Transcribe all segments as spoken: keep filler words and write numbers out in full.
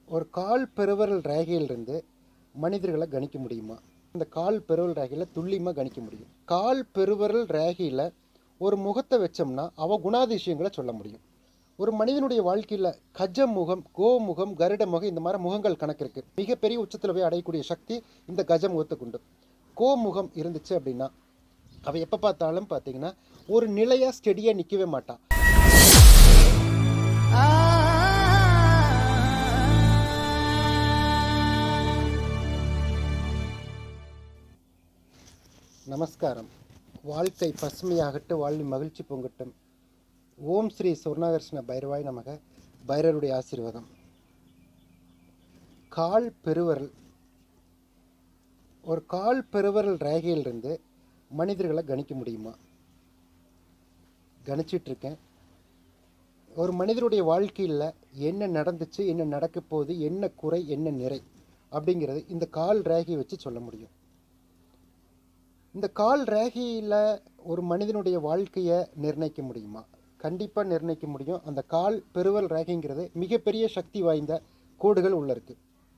ஒரு கால் பெருவிரல் ரேகையிலிருந்து மனிதர்களை கணிக்க முடியுமா? இந்த கால் பெருவிரல் ரேகையில் துல்லியமாக கணிக்க முடியும். கால் பெருவிரல் ரேகையில் ஒரு முகத்தை வச்சோம்னா அவ குணாதிசயங்களை சொல்ல முடியும். ஒரு மனிதனுடைய வாழ்க்கையில் கஜ முகம், கோமுகம், கருட முகம், இந்த மாதிரி முகங்கள் கணக்கு இருக்குது. மிகப்பெரிய உச்சத்தில் போய் அடையக்கூடிய சக்தி இந்த கஜ முகத்துக்கு உண்டு. கோமுகம் இருந்துச்சு அப்படின்னா அவள் எப்போ பார்த்தாலும் பார்த்தீங்கன்னா ஒரு நிலையாக ஸ்டெடியாக நிற்கவே மாட்டான். நமஸ்காரம். வாழ்க்கை பசுமையாகட்டு, வாழ்வி மகிழ்ச்சி பொங்கட்டும். ஓம் ஸ்ரீ சொர்ணாகர்ஷ்ண பைரவாய் நமக. பைரவருடைய ஆசீர்வாதம். கால் பெருவரல், ஒரு கால் பெருவரல் ரேகையிலிருந்து மனிதர்களை கணிக்க முடியுமா? கணிச்சிட்ருக்கேன். ஒரு மனிதருடைய வாழ்க்கையில் என்ன நடந்துச்சு, என்ன நடக்க போகுது, என்ன குறை, என்ன நிறை அப்படிங்கிறது இந்த கால் ரேகையை வச்சு சொல்ல முடியும். இந்த கால் ரேகையில் ஒரு மனிதனுடைய வாழ்க்கையை நிர்ணயிக்க முடியுமா? கண்டிப்பாக நிர்ணயிக்க முடியும். அந்த கால் பெருவரல் ரேகைங்கிறது மிகப்பெரிய சக்தி வாய்ந்த கோடுகள் உள்ள இருக்கு.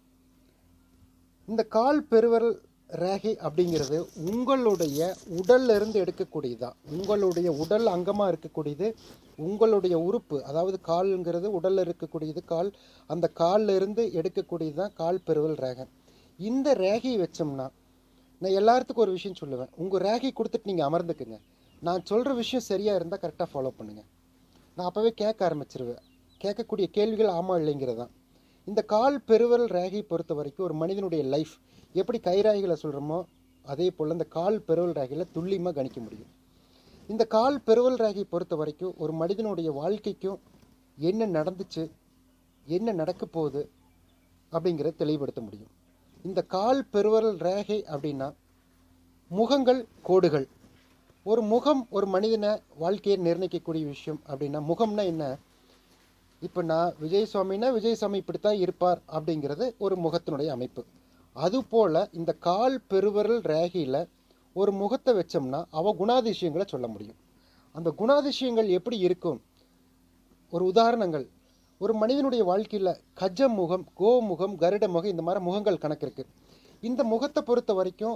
இந்த கால் பெருவரல் ரேகை அப்படிங்கிறது உங்களுடைய உடல்ல இருந்து எடுக்கக்கூடியதான். உங்களுடைய உடல் அங்கமாக இருக்கக்கூடியது உங்களுடைய உறுப்பு, அதாவது கால்ங்கிறது உடலில் இருக்கக்கூடியது கால். அந்த காலில் இருந்து எடுக்கக்கூடியது தான் கால் பெருவரல் ரேகை. இந்த ரேகையை வச்சோம்னா நான் எல்லாத்துக்கும் ஒரு விஷயம் சொல்லுவேன். உங்கள் ரேகை கொடுத்துட்டு நீங்கள் அமர்ந்துக்குங்க. நான் சொல்கிற விஷயம் சரியாக இருந்தால் கரெக்டாக ஃபாலோ பண்ணுங்கள். நான் அப்போவே கேட்க ஆரம்பிச்சிருவேன். கேட்கக்கூடிய கேள்விகள் ஆமாம் இல்லைங்கிறது தான். இந்த கால் பெருவரல் ரேகையை பொறுத்த வரைக்கும் ஒரு மனிதனுடைய லைஃப் எப்படி கைராகிகளை சொல்கிறோமோ அதே போல் இந்த கால் பெருவரல் ரேகையில் துல்லியமாக கணிக்க முடியும். இந்த கால் பெருவரல் ரேகையை பொறுத்த வரைக்கும் ஒரு மனிதனுடைய வாழ்க்கைக்கும் என்ன நடந்துச்சு, என்ன நடக்க போகுது அப்படிங்கிறத தெளிவுபடுத்த முடியும். இந்த கால் பெருவரல் ரேகை அப்படின்னா முகங்கள், கோடுகள். ஒரு முகம் ஒரு மனிதனை வாழ்க்கையை நிர்ணயிக்கக்கூடிய விஷயம். அப்படின்னா முகம்னா என்ன? இப்போ நான் விஜய் சுவாமின்னா விஜய் சுவாமி இப்படித்தான் இருப்பார் அப்படிங்கிறது ஒரு முகத்தினுடைய அமைப்பு. அதுபோல் இந்த கால் பெருவரல் ரேகையில் ஒரு முகத்தை வச்சோம்னா அவ குணாதிசயங்களை சொல்ல முடியும். அந்த குணாதிசயங்கள் எப்படி இருக்கும்? ஒரு உதாரணங்கள், ஒரு மனிதனுடைய வாழ்க்கையில் கஜ முகம், கோமுகம், கருட முகம், இந்த மாதிரி முகங்கள் கணக்கு இருக்குது. இந்த முகத்தை பொறுத்த வரைக்கும்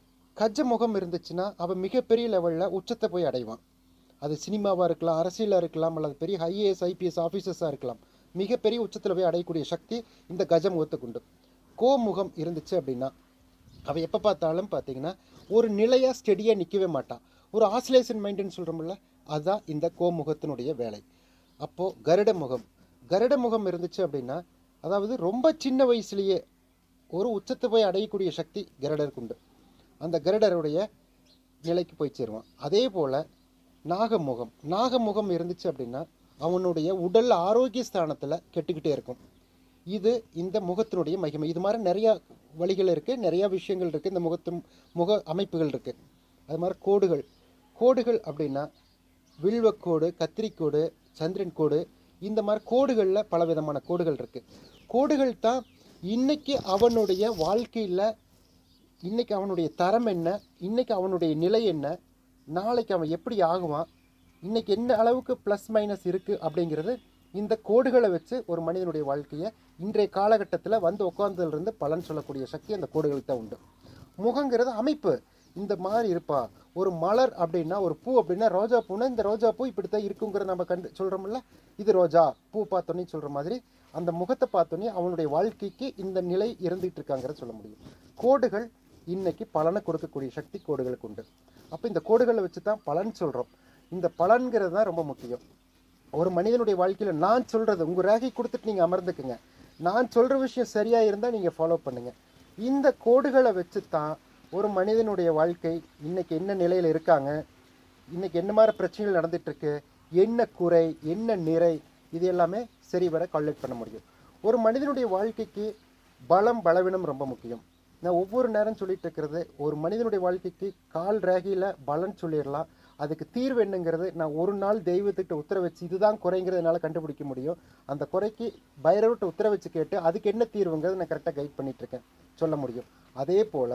கஜ முகம் இருந்துச்சுன்னா அவன் மிகப்பெரிய லெவலில் உச்சத்தை போய் அடைவான். அது சினிமாவாக இருக்கலாம், அரசியலாக இருக்கலாம், அல்லது பெரிய ஐஏஎஸ் ஐபிஎஸ் ஆஃபீஸர்ஸாக இருக்கலாம். மிகப்பெரிய உச்சத்தில் போய் அடையக்கூடிய சக்தி இந்த கஜ முகத்துக்கு உண்டு. கோமுகம் இருந்துச்சு அப்படின்னா அவள் எப்போ பார்த்தாலும் பார்த்தீங்கன்னா ஒரு நிலையாக ஸ்டெடியாக நிற்கவே மாட்டான். ஒரு ஆசிலேஷன் மைண்டுன்னு சொல்கிறோம்ல, அதுதான் இந்த கோமுகத்தினுடைய வேலை. அப்போது கருட முகம், கருட முகம் இருந்துச்சு அப்படின்னா அதாவது ரொம்ப சின்ன வயசுலேயே ஒரு உச்சத்தை போய் அடையக்கூடிய சக்தி கருடருக்கு உண்டு. அந்த கருடருடைய நிலைக்கு போய் சேருவான். அதே போல் நாகமுகம், நாகமுகம் இருந்துச்சு அப்படின்னா அவனுடைய உடல் ஆரோக்கிய ஸ்தானத்தில் கெட்டுக்கிட்டே இருக்கும். இது இந்த முகத்தினுடைய மகிமை. இது மாதிரி நிறையா வழிகள் இருக்குது, நிறையா விஷயங்கள் இருக்குது. இந்த முகத்து முக அமைப்புகள் இருக்குது. அது மாதிரி கோடுகள், கோடுகள் அப்படின்னா வில்வக்கோடு, கத்திரிக்கோடு, சந்திரன் கோடு, இந்த மாதிரி கோடுகளில் பல விதமான கோடுகள் இருக்குது. கோடுகள் தான் இன்றைக்கி அவனுடைய வாழ்க்கையில் இன்றைக்கி அவனுடைய தரம் என்ன, இன்றைக்கி அவனுடைய நிலை என்ன, நாளைக்கு அவன் எப்படி ஆகுவான், இன்றைக்கி என்ன அளவுக்கு ப்ளஸ் மைனஸ் இருக்குது அப்படிங்கிறது இந்த கோடுகளை வச்சு ஒரு மனிதனுடைய வாழ்க்கையை இன்றைய காலகட்டத்தில் வந்து உட்கார்ந்ததுலேருந்து பலன் சொல்லக்கூடிய சக்தி அந்த கோடுகளுக்கு தான் உண்டு. முகங்கிறது அமைப்பு. இந்த மாதிரி இருப்பா. ஒரு மலர் அப்படின்னா, ஒரு பூ அப்படின்னா, ரோஜா பூனா இந்த ரோஜா பூ இப்படித்தான் இருக்குங்கிற நம்ம கண்டு சொல்கிறோம்ல, இது ரோஜா பூ பார்த்தோன்னே சொல்கிற மாதிரி அந்த முகத்தை பார்த்தோன்னே அவனுடைய வாழ்க்கைக்கு இந்த நிலை இருந்துகிட்டு இருக்காங்கிறத சொல்ல முடியும். கோடுகள் இன்னைக்கு பலனை கொடுக்கக்கூடிய சக்தி கோடுகளுக்கு உண்டு. அப்போ இந்த கோடுகளை வச்சு தான் பலன் சொல்கிறோம். இந்த பலன்கிறது தான் ரொம்ப முக்கியம். ஒரு மனிதனுடைய வாழ்க்கையில் நான் சொல்கிறது, உங்கள் ரேகை கொடுத்துட்டு நீங்கள் அமர்ந்துக்குங்க. நான் சொல்கிற விஷயம் சரியாக இருந்தால் நீங்கள் ஃபாலோ பண்ணுங்கள். இந்த கோடுகளை வச்சு தான் ஒரு மனிதனுடைய வாழ்க்கை இன்றைக்கி என்ன நிலையில் இருக்காங்க, இன்றைக்கி என்ன மாதிரி பிரச்சனைகள் நடந்துகிட்ருக்கு, என்ன குறை, என்ன நிறை, இது எல்லாமே சரிவர கால்குலேட் பண்ண முடியும். ஒரு மனிதனுடைய வாழ்க்கைக்கு பலம், பலவீனம் ரொம்ப முக்கியம். நான் ஒவ்வொரு நேரம் சொல்லிட்டு இருக்கிறது, ஒரு மனிதனுடைய வாழ்க்கைக்கு கால் ரேகையில் பலன் சொல்லிடலாம். அதுக்கு தீர்வு என்னங்கிறது நான் ஒரு நாள் தெய்வத்துக்கிட்ட உத்தரவு வச்சு இதுதான் குறைங்கிறதுனால கண்டுபிடிக்க முடியும். அந்த குறைக்கு பைரவர்கிட்ட உத்தரவு வச்சு கேட்டு அதுக்கு என்ன தீர்வுங்கிறது நான் கரெக்டாக கைட் பண்ணிகிட்ருக்கேன், சொல்ல முடியும். அதே போல்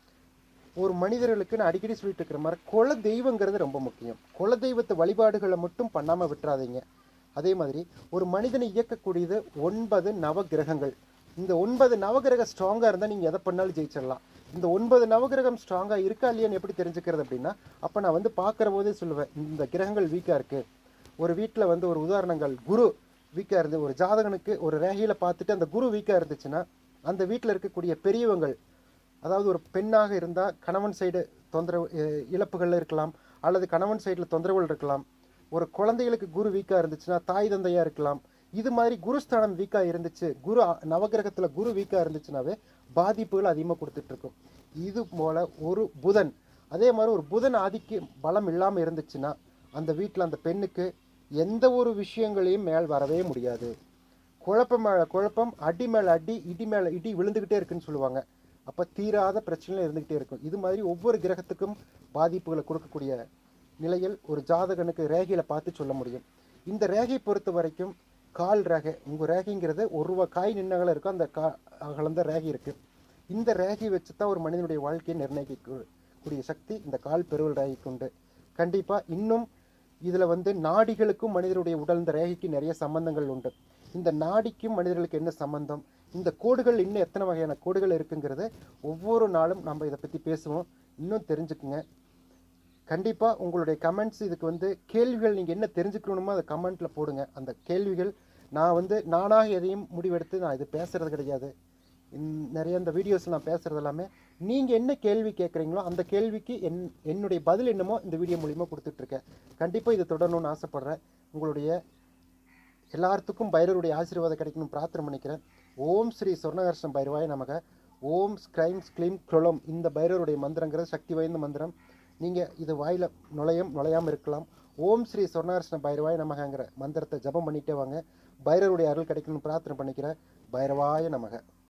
ஒரு மனிதர்களுக்கு நான் அடிக்கடி சொல்லிட்டு இருக்கிற மாதிரி குல தெய்வங்கிறது ரொம்ப முக்கியம். குல தெய்வத்தை வழிபாடுகளை மட்டும் பண்ணாமல் விட்டுறாதீங்க. அதே மாதிரி ஒரு மனிதனை இயக்கக்கூடியது ஒன்பது நவ கிரகங்கள். இந்த ஒன்பது நவகிரகம் ஸ்ட்ராங்காக இருந்தால் நீங்கள் எதை பண்ணாலும் ஜெயிச்சிடலாம். இந்த ஒன்பது நவகிரகம் ஸ்ட்ராங்காக இருக்கா இல்லையான்னு எப்படி தெரிஞ்சுக்கிறது அப்படின்னா, அப்போ நான் வந்து பார்க்குற போதே சொல்லுவேன், இந்த கிரகங்கள் வீக்காக இருக்குது. ஒரு வீட்டில் வந்து ஒரு உதாரணங்கள் குரு வீக்காக இருந்து ஒரு ஜாதகனுக்கு ஒரு ரேகையில் பார்த்துட்டு அந்த குரு வீக்காக இருந்துச்சுன்னா, அந்த வீட்டில் இருக்கக்கூடிய பெரியவங்கள், அதாவது ஒரு பெண்ணாக இருந்தால் கணவன் சைடு தொந்தரவு இழப்புகள் இருக்கலாம், அல்லது கணவன் சைடில் தொந்தரவுகள் இருக்கலாம். ஒரு குழந்தைகளுக்கு குரு வீக்காக இருந்துச்சுன்னா தாய் தந்தையாக இருக்கலாம். இது மாதிரி குருஸ்தானம் வீக்காக இருந்துச்சு, குரு நவகிரகத்தில் குரு வீக்காக இருந்துச்சுனாவே பாதிப்புகள் அதிகமாக கொடுத்துட்ருக்கும். இது போல் ஒரு புதன், அதே மாதிரி ஒரு புதன் ஆதிக்க பலம் இல்லாமல் இருந்துச்சுன்னா அந்த வீட்டில் அந்த பெண்ணுக்கு எந்த ஒரு விஷயங்களையும் மேல் வரவே முடியாது. குழப்பம் மேலே குழப்பம், அடி மேலே அடி, இடி மேலே இடி விழுந்துக்கிட்டே இருக்குன்னு சொல்லுவாங்க. அப்போ தீராத பிரச்சனைகள் இருந்துக்கிட்டே இருக்கும். இது மாதிரி ஒவ்வொரு கிரகத்துக்கும் பாதிப்புகளை கொடுக்கக்கூடிய நிலையில் ஒரு ஜாதகனுக்கு ரேகையில் பார்த்து சொல்ல முடியும். இந்த ரேகை பொறுத்த வரைக்கும் கால் ரேகை, உங்கள் ரேகைங்கிறது ஒரு ரூபா காய் நின்னகலம் இருக்கும், அந்த கா அகலந்த ரேகை இருக்குது. இந்த ரேகை வச்சு தான் ஒரு மனிதனுடைய வாழ்க்கையை நிர்ணயிக்கக்கூடிய சக்தி இந்த கால் பெருவல் ரேகைக்கு உண்டு. கண்டிப்பாக இன்னும் இதில் வந்து நாடிகளுக்கும் மனிதனுடைய உடல் இந்த ரேகைக்கு நிறைய சம்பந்தங்கள் உண்டு. இந்த நாடிக்கும் மனிதர்களுக்கு என்ன சம்பந்தம், இந்த கோடுகள் இன்னும் எத்தனை வகையான கோடுகள் இருக்குங்கிறது ஒவ்வொரு நாளும் நம்ம இதை பற்றி பேசுவோம். இன்னும் தெரிஞ்சுக்குங்க. கண்டிப்பாக உங்களுடைய கமெண்ட்ஸ், இதுக்கு வந்து கேள்விகள் நீங்கள் என்ன தெரிஞ்சுக்கணுமோ அதை கமெண்ட்டில் போடுங்க. அந்த கேள்விகள் நான் வந்து நானாக எதையும் முடிவெடுத்து நான் இது பேசுகிறது கிடையாது. நிறைய இந்த வீடியோஸ் நான் பேசுகிறது எல்லாமே நீங்கள் என்ன கேள்வி கேட்குறீங்களோ அந்த கேள்விக்கு என் என்னுடைய பதில் என்னமோ இந்த வீடியோ மூலிமா கொடுத்துட்ருக்கேன். கண்டிப்பாக இது தொடரணும்னு ஆசைப்பட்றேன். உங்களுடைய எல்லாத்துக்கும் பைரவருடைய ஆசீர்வாதம் கிடைக்கணும்னு பிரார்த்தனை பண்ணிக்கிறேன். ஓம் ஸ்ரீ சொர்ணகர்ஷ்ண பைரவாய நமக. ஓம் ஸ்க்ரைம் ஸ்க்ளீம் குளம், இந்த பைரவருடைய மந்திரங்கிறது சக்தி வாய்ந்த மந்திரம். நீங்கள் இது வாயில் நுழையும் நுழையாமல் இருக்கலாம். ஓம் ஸ்ரீ சொர்ணகர்ஷ்ண பைரவாய நமகங்கிற மந்திரத்தை ஜபம் பண்ணிகிட்டே வாங்க. பைரவருடைய அருள் கிடைக்கணும்னு பிரார்த்தனை பண்ணிக்கிறேன். பைரவாய நமக.